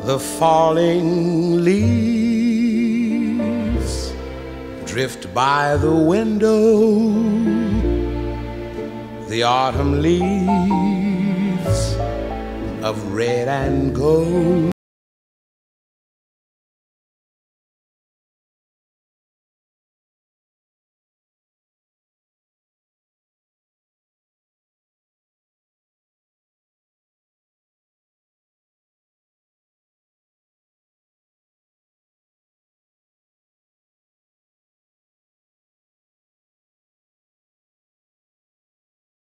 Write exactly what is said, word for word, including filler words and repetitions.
The falling leaves drift by the window, the autumn leaves of red and gold.